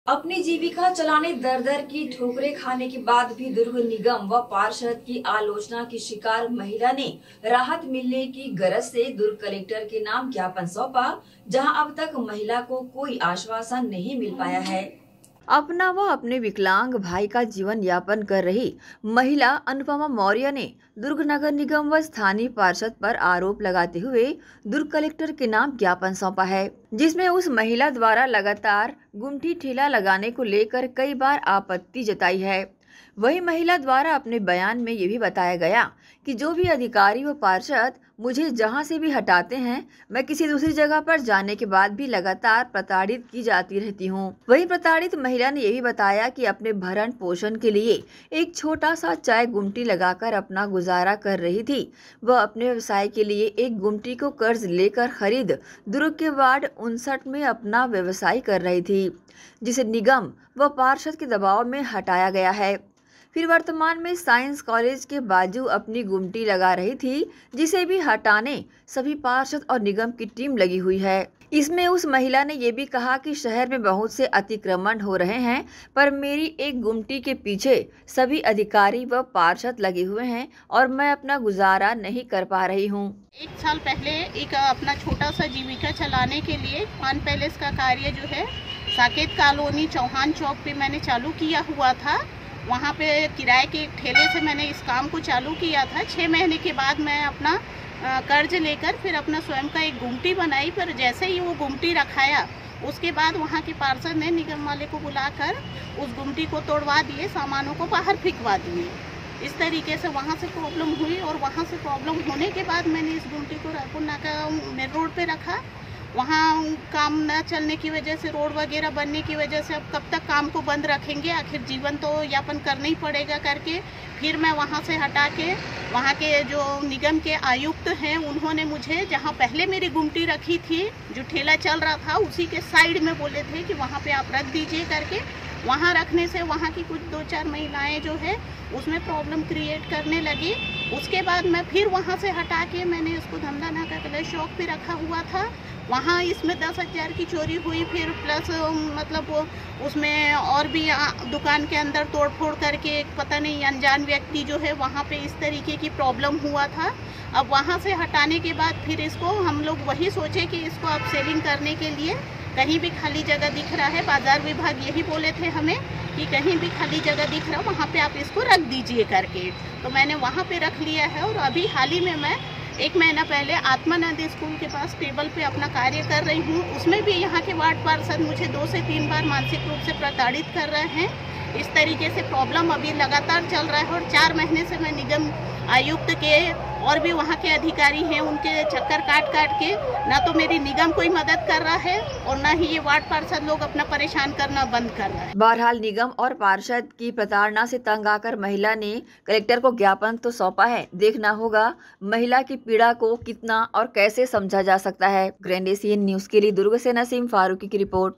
अपनी जीविका चलाने दर दर की ठोकरें खाने के बाद भी दुर्ग निगम व पार्षद की आलोचना की शिकार महिला ने राहत मिलने की गरज से दुर्ग कलेक्टर के नाम ज्ञापन सौंपा, जहां अब तक महिला को कोई आश्वासन नहीं मिल पाया है। अपना व अपने विकलांग भाई का जीवन यापन कर रही महिला अनुपमा मौर्य ने दुर्ग नगर निगम व स्थानीय पार्षद पर आरोप लगाते हुए दुर्ग कलेक्टर के नाम ज्ञापन सौंपा है, जिसमें उस महिला द्वारा लगातार गुमटी ठेला लगाने को लेकर कई बार आपत्ति जताई है। वही महिला द्वारा अपने बयान में ये भी बताया गया कि जो भी अधिकारी व पार्षद मुझे जहां से भी हटाते हैं, मैं किसी दूसरी जगह पर जाने के बाद भी लगातार प्रताड़ित की जाती रहती हूं। वही प्रताड़ित महिला ने ये भी बताया कि अपने भरण पोषण के लिए एक छोटा सा चाय गुमटी लगाकर अपना गुजारा कर रही थी। वह अपने व्यवसाय के लिए एक गुमटी को कर्ज लेकर खरीद दुर्ग के वार्ड 59 में अपना व्यवसाय कर रही थी, जिसे निगम व पार्षद के दबाव में हटाया गया है। फिर वर्तमान में साइंस कॉलेज के बाजू अपनी गुमटी लगा रही थी, जिसे भी हटाने सभी पार्षद और निगम की टीम लगी हुई है। इसमें उस महिला ने यह भी कहा कि शहर में बहुत से अतिक्रमण हो रहे हैं, पर मेरी एक गुमटी के पीछे सभी अधिकारी व पार्षद लगे हुए हैं और मैं अपना गुजारा नहीं कर पा रही हूँ। 1 साल पहले एक अपना छोटा सा जीविका चलाने के लिए पान पैलेस का कार्य जो है साकेत कॉलोनी चौहान चौक पे मैंने चालू किया हुआ था। वहाँ पे किराए के ठेले से मैंने इस काम को चालू किया था। 6 महीने के बाद मैं अपना कर्ज लेकर फिर अपना स्वयं का एक गुमटी बनाई, पर जैसे ही वो गुमटी रखाया उसके बाद वहाँ के पार्षद ने निगम वाले को बुलाकर उस गुमटी को तोड़वा दिए, सामानों को बाहर फेंकवा दिए। इस तरीके से वहाँ से प्रॉब्लम हुई और वहाँ से प्रॉब्लम होने के बाद मैंने इस गुमटी को रायपुर नाका मेन रोड पे रखा। वहाँ काम न चलने की वजह से, रोड वगैरह बनने की वजह से अब कब तक काम को बंद रखेंगे, आखिर जीवन तो यापन करना ही पड़ेगा करके फिर मैं वहाँ से हटा के वहाँ के जो निगम के आयुक्त हैं उन्होंने मुझे जहाँ पहले मेरी गुमटी रखी थी, जो ठेला चल रहा था उसी के साइड में बोले थे कि वहाँ पे आप रख दीजिए करके। वहाँ रखने से वहाँ की कुछ 2-4 महिलाएं जो है उसमें प्रॉब्लम क्रिएट करने लगी। उसके बाद मैं फिर वहाँ से हटा के मैंने इसको धमदा नाका कलेश चौक पे रखा हुआ था। वहाँ इसमें 10,000 की चोरी हुई, फिर प्लस मतलब उसमें और भी दुकान के अंदर तोड़फोड़ करके पता नहीं अनजान व्यक्ति जो है वहाँ पे इस तरीके की प्रॉब्लम हुआ था। अब वहाँ से हटाने के बाद फिर इसको हम लोग वही सोचे कि इसको अब सेलिंग करने के लिए कहीं भी खाली जगह दिख रहा है, बाजार विभाग यही बोले थे हमें कि कहीं भी खाली जगह दिख रहा है वहाँ पे आप इसको रख दीजिए करके। तो मैंने वहाँ पे रख लिया है और अभी हाल ही में मैं 1 महीना पहले आत्मानंद स्कूल के पास टेबल पे अपना कार्य कर रही हूँ। उसमें भी यहाँ के वार्ड पार्षद मुझे 2 से 3 बार मानसिक रूप से प्रताड़ित कर रहे हैं। इस तरीके से प्रॉब्लम अभी लगातार चल रहा है और 4 महीने से मैं निगम आयुक्त के और भी वहाँ के अधिकारी हैं उनके चक्कर काट के ना तो मेरी निगम कोई मदद कर रहा है और ना ही ये वार्ड पार्षद लोग अपना परेशान करना बंद कर रहा है। बहरहाल निगम और पार्षद की प्रताड़ना से तंग आकर महिला ने कलेक्टर को ज्ञापन तो सौंपा है। देखना होगा महिला की पीड़ा को कितना और कैसे समझा जा सकता है। ग्रैंड एशियन न्यूज के लिए दुर्ग से नसीम फारूकी की रिपोर्ट।